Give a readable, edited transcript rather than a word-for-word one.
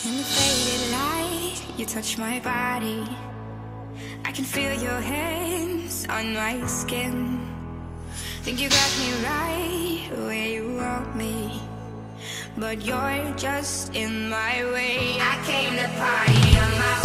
In the faded light, you touch my body. I can feel your hands on my skin. Think you got me right where you want me, but you're just in my way. I came to party on my